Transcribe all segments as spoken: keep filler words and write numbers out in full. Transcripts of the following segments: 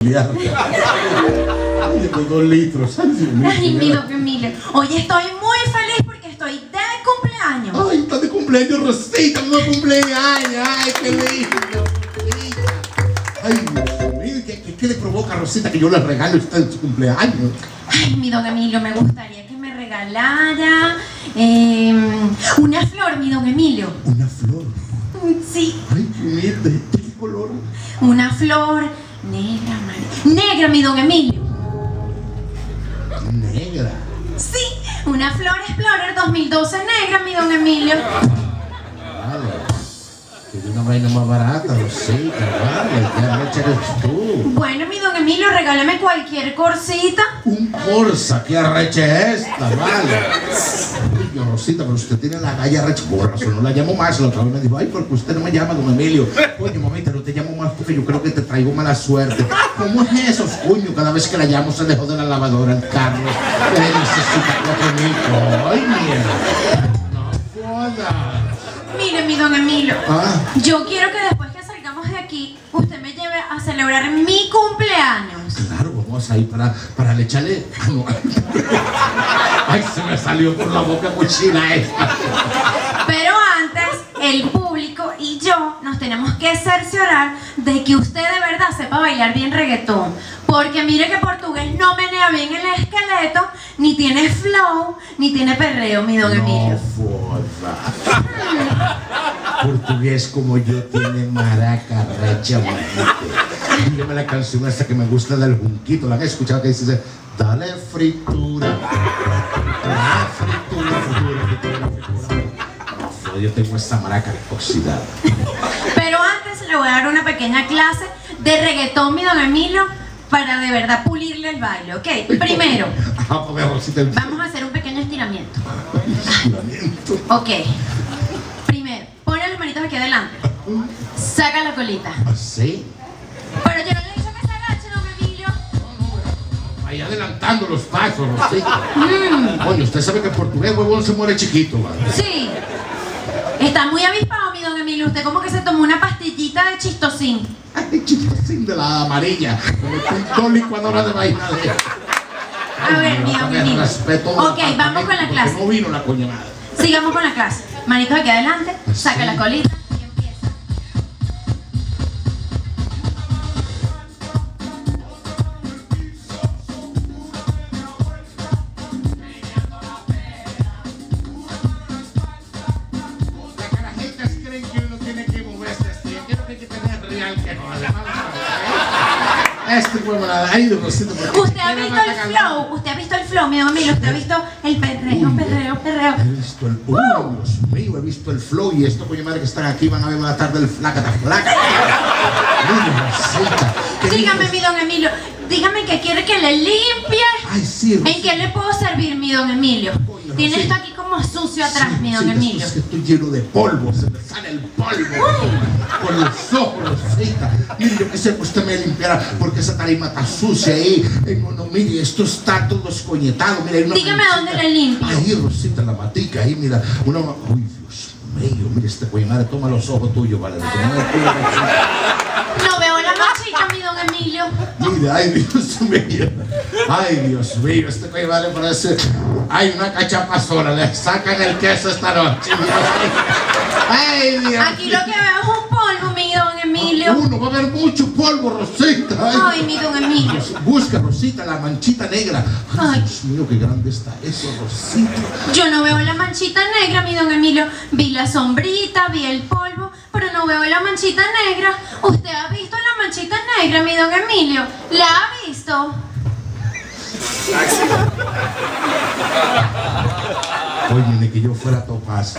Ya. Ay, con dos litros. Ay, Dios mío, Ay, mi don Emilio. Hoy estoy muy feliz porque estoy de cumpleaños. Ay, está de cumpleaños, Rosita, no cumpleaños. Ay, qué lindo, Rosita. Ay, Dios mío, ¿qué, qué, qué le provoca a Rosita que yo le regale a usted en su cumpleaños? Ay, mi don Emilio, me gustaría que me regalara eh, una flor, mi don Emilio. ¿Una flor? Sí. Ay, mira, ¿de qué color? Una flor negra, María. Negra, mi don Emilio. Negra. Sí, una Flor Explorer dos mil doce negra, mi don Emilio. Vale. Es una vaina más barata, Rosita, vale. ¿Qué arrecha eres tú? Bueno, mi don Emilio, regálame cualquier corsita. Un Corsa, ¿qué arrecha es esta? Vale. Ay, Rosita, pero usted tiene la galla arrecha. Por razón, no la llamo más. La otra vez me dijo, ay, porque usted no me llama, don Emilio. Coño, mamita, no te llamo más porque yo creo que te traigo mala suerte. ¿Cómo es eso, coño? Cada vez que la llamo se dejó de la lavadora el carro. Que necesita cuatro mil. Ay, mierda. No jodas. Mire, mi don Emilio, Ah. yo quiero que después que salgamos de aquí, usted me lleve a celebrar mi cumpleaños. Claro, vamos a ir para, para le echarle. Ay, se me salió por la boca cochina esta. Pero antes, el público y yo nos tenemos que cerciorar de que usted de verdad sepa bailar bien reggaetón. Porque mire que portugués no menea bien el esqueleto, ni tiene flow, ni tiene perreo, mi don Emilio. No joda. Portugués como yo tiene maraca recha, manito. Dígame la canción esa que me gusta del Junquito, la que he escuchado que dice, dale fritura, dale fritura, fritura, fritura, fritura. No, yo tengo esta maraca oxidada. Pero antes le voy a dar una pequeña clase de reggaetón, mi don Emilio, para de verdad pulirle el baile, ¿ok? Primero, Ah, pues, Rosita, el- vamos a hacer un pequeño estiramiento. estiramiento. Ok. Primero, pone las manitos aquí adelante. Saca la colita. ¿Así? Pero yo no le he dicho que se agache, don Emilio. Ahí adelantando los pasos, Rosita. Mm, Oye, usted sabe que el portugués huevón se muere chiquito, ¿vale? sí. Está muy avispado, mi don Emilio. Usted como que se tomó una pastillita de chistosín. Ay, chistosín de la amarilla. Con dos licuadoras de vaina de... A ver, mi don Emilio. Ok, vamos con la clase. No vino la coñonada. Sigamos con la clase. Manitos aquí adelante. Saca la colita y empieza. Las carajitas creen que uno tiene que moverse así. Yo quiero que hay que tener real que no. Además, este huevo nada. Ay, Rosita, porque Usted ha visto el flow. Usted ha visto el flow, mi don Emilio. Usted ha visto el perreo, perreo, perreo. He visto el... ¡Uh! Dios mío, he visto el flow y esto, coño madre, que están aquí van a ver la tarde el flacata flaca. Mira, Rosita. qué Dígame, lindo. mi don Emilio. Dígame que quiere que le limpie. Ay, sí, Rosita. ¿En qué le puedo servir, mi don Emilio? Coño, Tiene Rosita. esto aquí como sucio atrás, Sí, mi don sí, Emilio. Es que estoy lleno de polvo, se me sale el polvo por los ojos, Rosita. Mire, yo quisiera que usted me limpiara porque esa tarima está sucia ahí. Eh, no, no, mire, esto está todo escoñetado. Mira, hay una Dígame manchita. dónde le limpio. Ahí, Rosita, la matica, ahí, mira. Una... Uy, Dios mío, mira este coño madre, toma los ojos tuyos, vale. Toma el tuyo, Rosita. No veo la manchita, mi don Emilio. Mira, ay, Dios mío. Ay, Dios mío, este coño madre parece... Hay una cachapazona, le sacan el queso esta noche. Ay, Dios. Aquí lo que veo es un polvo, mi don Emilio. Uno, va a haber mucho polvo, Rosita. Ay, Ay, mi don Emilio. busca, Rosita, la manchita negra. Ay, Ay. Dios mío, qué grande está eso, Rosita. Yo no veo la manchita negra, mi don Emilio. Vi la sombrita, vi el polvo, pero no veo la manchita negra. ¿Usted ha visto la manchita negra, mi don Emilio? ¿La ha visto? Oye, ni que yo fuera Topacio.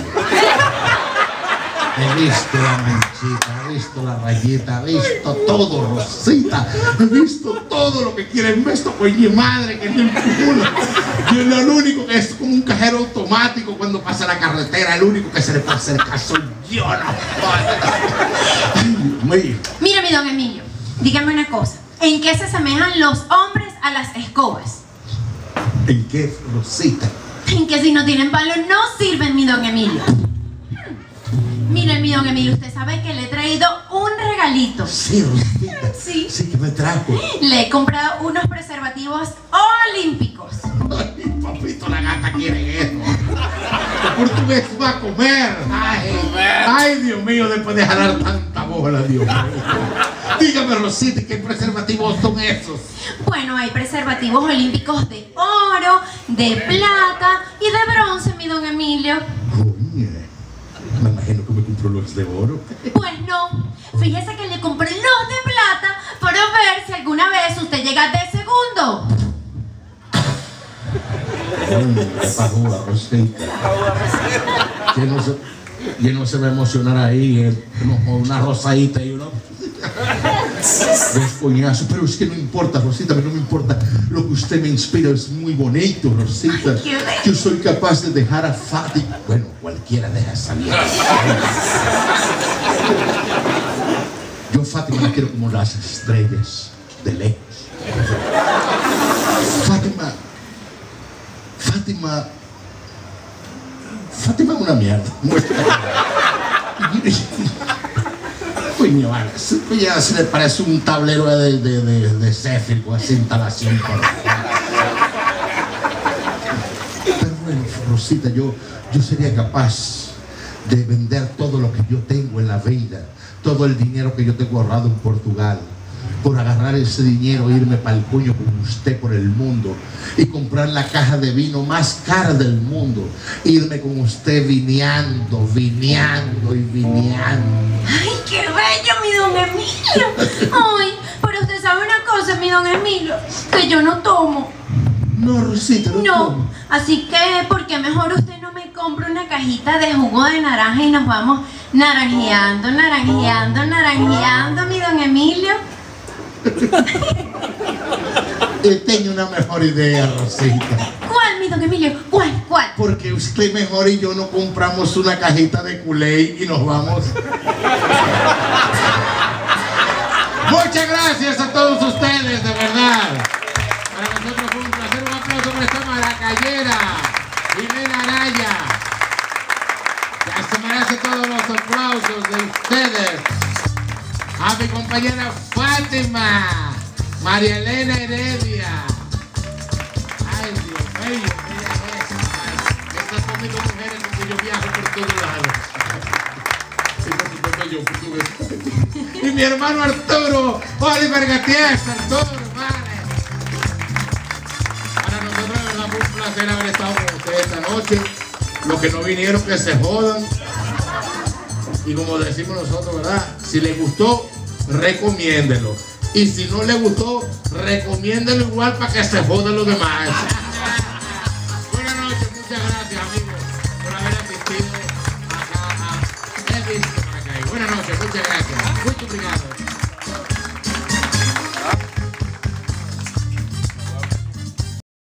He visto la manchita, he visto la rayita, he visto todo, Rosita. He visto todo lo que quieren ver esto, coño madre, que tiene uno. Yo lo único que es como un cajero automático cuando pasa la carretera, el único que se le puede hacer caso yo, no. Ay, Dios mío. Mira, mi don Emilio, dígame una cosa. ¿En qué se asemejan los hombres a las escobas? ¿En qué, Rosita? En que si no tienen palo no sirven, mi don Emilio. Mire, mi don Emilio, usted sabe que le he traído un regalito. Sí, Rosita. Sí. Sí, que me trajo. Le he comprado unos preservativos olímpicos. Ay, papito, la gata quiere eso. El portugués va a comer. Ay, ay, Dios mío, después de jalar tanta bola, Dios mío. Dígame, Rosita, ¿qué preservativos son esos? Bueno, hay preservativos olímpicos de oro, de plata y de bronce, mi don Emilio. Coño, me imagino que me compró los de oro. Pues no, fíjese que le compré los de plata para ver si alguna vez usted llega de segundo. Coño, qué pajúa, Rosita. ¿Quién no se, quién no se va a emocionar ahí? eh? Como una rosadita y uno... Dos coñazos, pero es que no importa, Rosita, a mí no me importa. Lo que usted me inspira es muy bonito, Rosita. Ay, qué bello. Yo soy capaz de dejar a Fátima. Bueno, cualquiera deja esa vieja. Yo Fátima la quiero como las estrellas, de lejos. Fátima. Fátima. Fátima es una mierda. Coño, vale, ya se le parece un tablero de, de, de, de Zephyr con esa instalación por Pero bueno, Rosita, yo, yo sería capaz de vender todo lo que yo tengo en la vida, todo el dinero que yo tengo ahorrado en Portugal, por agarrar ese dinero, irme para el coño con usted por el mundo y comprar la caja de vino más cara del mundo, irme con usted vineando, vineando y vineando. ¡Ay, qué bello, mi don Emilio! Ay, pero usted sabe una cosa, mi don Emilio, que yo no tomo. No, Rosita, no, No, tomo. así que, ¿por qué mejor usted no me compra una cajita de jugo de naranja y nos vamos naranjeando, naranjeando, naranjeando, mi don Emilio? Eh, tengo una mejor idea, Rosita. ¿Cuál, mi don Emilio? ¿Cuál, cuál? Porque usted mejor y yo no compramos una cajita de Kool-Aid y nos vamos. Muchas gracias a todos ustedes, de verdad. Para nosotros fue un placer. Un aplauso para esta maracayera, Jimena Araya. Ya se merece todos los aplausos de ustedes. A mi compañera Fátima, María Elena Heredia. Ay, Dios mío, mira eso. Estas son mis dos mujeres con que yo viajo por todos lados. Y por supuesto yo, portugués. Y mi hermano Arturo, Oliver Gatiés, Arturo, vale. Para nosotros, de verdad, fue un placer haber estado con ustedes esta noche. Los que no vinieron, que se jodan. Y como decimos nosotros, ¿verdad? Si les gustó, recomiéndelo. Y si no les gustó, recomiéndelo igual para que se jodan los demás. Buenas noches, muchas gracias, amigos, por haber asistido acá a Elvis Maracay. Buenas noches, muchas gracias. Muy obrigado.